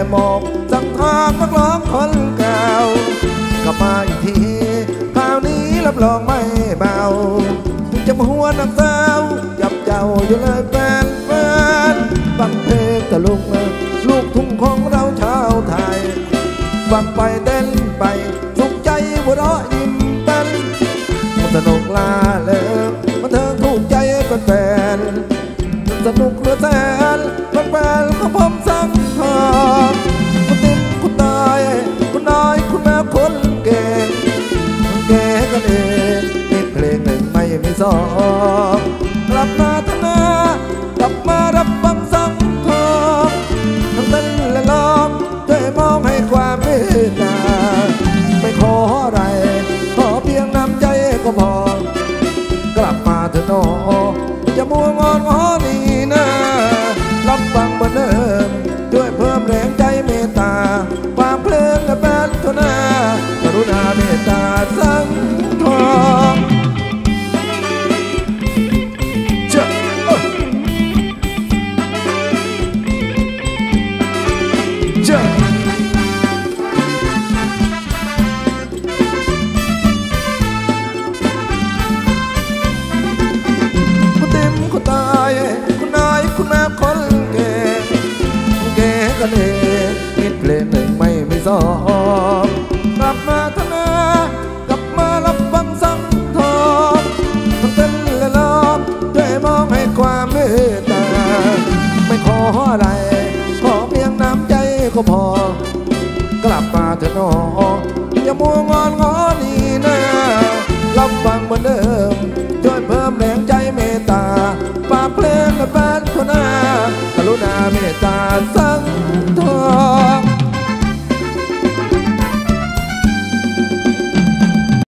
หมอกสั่งทางนักร้องคนเก่ากลับมาอีกทีคราวนี้รับรองไม่เบาจะมาหัวน้ำสาวจับเจ้าอยู่เลยแฟนฟังเพลงตะลุกลูกทุ่งของเราชาวไทยฟังไปเต้นไปสุขใจหัวเราะยิ้มเต้นมันสนุกลาเลิกมันเธอถูกใจแฟนสนุกเหลือแสนแฟนของผมสั่งทองคุณติ๊มคุณนายคุณน้อยคุณแม่คนเก่งแก่กันเองมีเพลงหนึ่งไม่มีสองกลับมาทนากลับมารับฟังสั่งทองทั้งเต้นและร้องช่วยมองให้ความเมตตาไม่ขออะไรขอเพียงน้ำใจก็พอกลับมาเถอะน้องจะมัวงอนง้อนี่นะรับฟังเหมือนเดิมช่วยเพิ่มแรงใจเมตตาความเพลินและแบนเท่านั้นกรุณาเมตตาสั่งทองเจ้าเจ้าคุณติ๊มคุณตายคุณนายคุณแม่คนเก่งเก่งกันเองมีเพลงหนึ่งไม่มีสองกลับมาทนากลับมารับฟังสั่งทองทั้งเต้นและร้องด้วยมองให้ความเมตตาไม่ขออะไรขอเพียงน้ำใจก็พอกลับมาเถอะน้องอย่ามัวงอนง้อนี่นะรับฟังเหมือนเดิม